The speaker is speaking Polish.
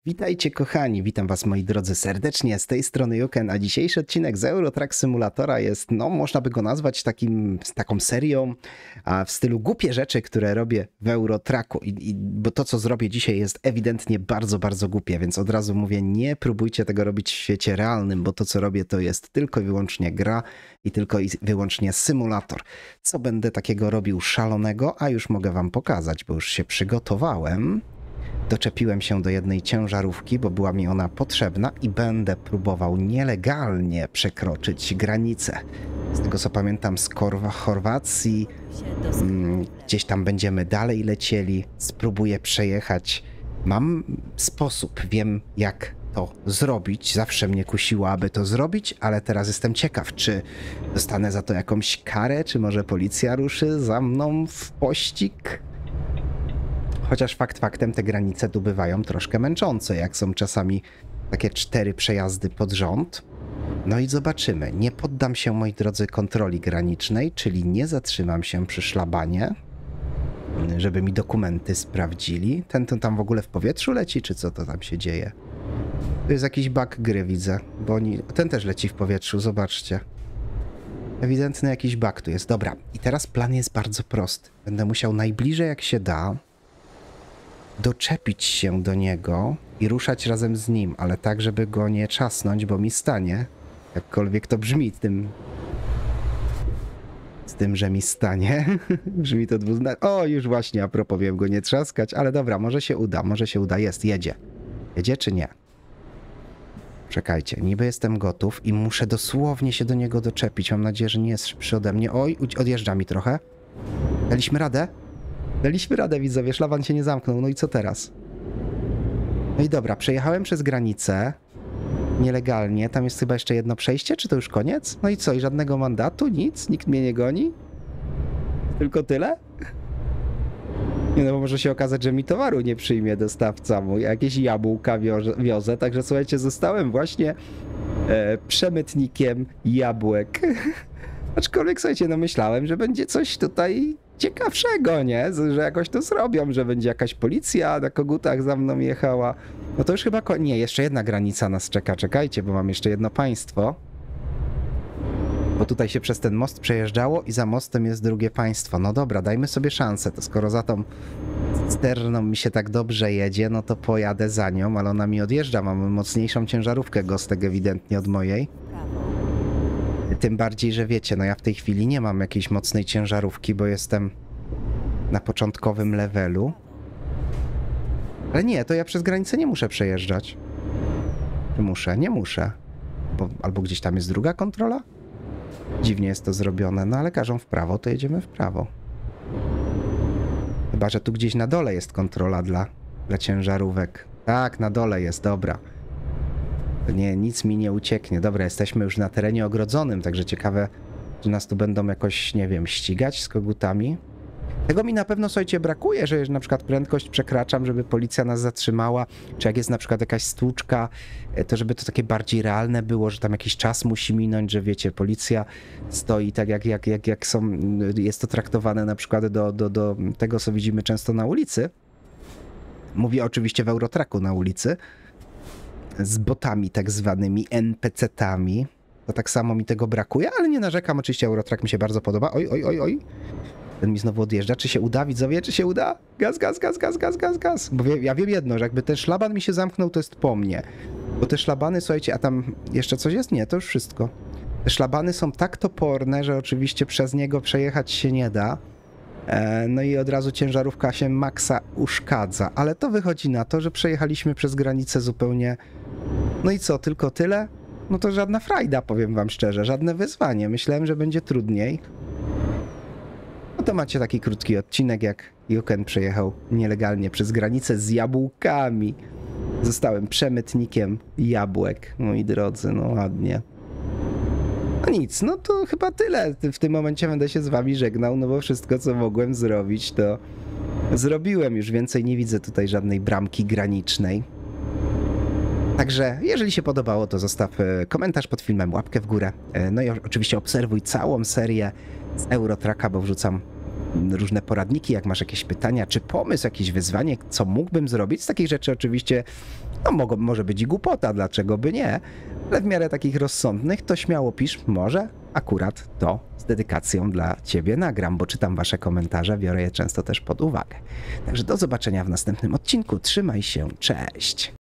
Witajcie kochani, witam was moi drodzy serdecznie, z tej strony Juken, a dzisiejszy odcinek z Euro Truck Simulatora jest, no można by go nazwać taką serią w stylu głupie rzeczy, które robię w Euro Trucku, bo to co zrobię dzisiaj jest ewidentnie bardzo, bardzo głupie, więc od razu mówię, nie próbujcie tego robić w świecie realnym, bo to co robię to jest tylko i wyłącznie gra i tylko i wyłącznie symulator. Co będę takiego robił szalonego, a już mogę wam pokazać, bo już się przygotowałem. Doczepiłem się do jednej ciężarówki, bo była mi ona potrzebna i będę próbował nielegalnie przekroczyć granicę. Z tego co pamiętam z Chorwacji, gdzieś tam będziemy dalej lecieli, spróbuję przejechać. Mam sposób, wiem jak to zrobić, zawsze mnie kusiło, aby to zrobić, ale teraz jestem ciekaw, czy dostanę za to jakąś karę, czy może policja ruszy za mną w pościg? Chociaż fakt faktem te granice tu bywają troszkę męczące, jak są czasami takie 4 przejazdy pod rząd. No i zobaczymy. Nie poddam się, moi drodzy, kontroli granicznej, czyli nie zatrzymam się przy szlabanie, żeby mi dokumenty sprawdzili. Ten tam w ogóle w powietrzu leci, czy co to tam się dzieje? Tu jest jakiś bug gry, widzę, bo ten też leci w powietrzu, zobaczcie. Ewidentny jakiś bug tu jest. Dobra, i teraz plan jest bardzo prosty. Będę musiał najbliżej jak się da doczepić się do niego i ruszać razem z nim, ale tak, żeby go nie trzasnąć, bo mi stanie. Jakkolwiek to brzmi z tym, że mi stanie. Brzmi to dwuznacznie. O, już właśnie, a propos, wiem go nie trzaskać, ale dobra, może się uda, jest, jedzie. Jedzie czy nie? Czekajcie, niby jestem gotów i muszę dosłownie się do niego doczepić. Mam nadzieję, że nie jest szybszy ode mnie. Oj, odjeżdża mi trochę. Daliśmy radę? Daliśmy radę, widzowie, szlaban się nie zamknął, no i co teraz? No i dobra, przejechałem przez granicę nielegalnie, tam jest chyba jeszcze jedno przejście, czy to już koniec? No i co, i żadnego mandatu, nic? Nikt mnie nie goni? Tylko tyle? Nie no, bo może się okazać, że mi towaru nie przyjmie dostawca mój, jakieś jabłka wiozę, także słuchajcie, zostałem właśnie przemytnikiem jabłek. Aczkolwiek, słuchajcie, no myślałem, że będzie coś tutaj ciekawszego, nie? Że jakoś to zrobią, że będzie jakaś policja na kogutach za mną jechała. No to już chyba... Nie, jeszcze jedna granica nas czeka, czekajcie, bo mam jeszcze jedno państwo. Bo tutaj się przez ten most przejeżdżało i za mostem jest drugie państwo. No dobra, dajmy sobie szansę, to skoro za tą sterną mi się tak dobrze jedzie, no to pojadę za nią, ale ona mi odjeżdża, mamy mocniejszą ciężarówkę Gostek ewidentnie od mojej. Tym bardziej, że wiecie, no ja w tej chwili nie mam jakiejś mocnej ciężarówki, bo jestem na początkowym levelu. Ale nie, to ja przez granicę nie muszę przejeżdżać. Czy muszę? Nie muszę. Albo gdzieś tam jest druga kontrola? Dziwnie jest to zrobione, no ale każą w prawo, to jedziemy w prawo. Chyba że tu gdzieś na dole jest kontrola dla ciężarówek. Tak, na dole jest, dobra. Nie, nic mi nie ucieknie. Dobra, jesteśmy już na terenie ogrodzonym, także ciekawe, czy nas tu będą jakoś, nie wiem, ścigać z kogutami. Tego mi na pewno, słuchajcie, brakuje, że na przykład prędkość przekraczam, żeby policja nas zatrzymała, czy jak jest na przykład jakaś stłuczka, to żeby to takie bardziej realne było, że tam jakiś czas musi minąć, że wiecie, policja stoi tak jak są, jest to traktowane na przykład do tego, co widzimy często na ulicy. Mówię oczywiście w Euro Trucku na ulicy. Z botami tak zwanymi NPC-tami. To tak samo mi tego brakuje, ale nie narzekam. Oczywiście Euro Truck mi się bardzo podoba. Oj, oj, oj, oj. Ten mi znowu odjeżdża. Czy się uda, widzowie? Czy się uda? Gaz, gaz, gaz, gaz, gaz, gaz, gaz. Bo ja wiem jedno, że jakby ten szlaban mi się zamknął, to jest po mnie. Bo te szlabany, słuchajcie, a tam jeszcze coś jest? Nie, to już wszystko. Te szlabany są tak toporne, że oczywiście przez niego przejechać się nie da. No i od razu ciężarówka się maksa uszkadza. Ale to wychodzi na to, że przejechaliśmy przez granicę zupełnie... No i co, tylko tyle? No to żadna frajda, powiem wam szczerze, żadne wyzwanie. Myślałem, że będzie trudniej. No to macie taki krótki odcinek, jak Juken przejechał nielegalnie przez granicę z jabłkami. Zostałem przemytnikiem jabłek, moi drodzy, no ładnie. No nic, no to chyba tyle. W tym momencie będę się z wami żegnał, no bo wszystko, co mogłem zrobić, to zrobiłem. Już więcej nie widzę tutaj żadnej bramki granicznej. Także jeżeli się podobało, to zostaw komentarz pod filmem, łapkę w górę. No i oczywiście obserwuj całą serię z Euro Trucka, bo wrzucam różne poradniki, jak masz jakieś pytania, czy pomysł, jakieś wyzwanie, co mógłbym zrobić. Z takich rzeczy oczywiście, no może być i głupota, dlaczego by nie, ale w miarę takich rozsądnych, to śmiało pisz, może akurat to z dedykacją dla ciebie nagram, bo czytam wasze komentarze, biorę je często też pod uwagę. Także do zobaczenia w następnym odcinku, trzymaj się, cześć!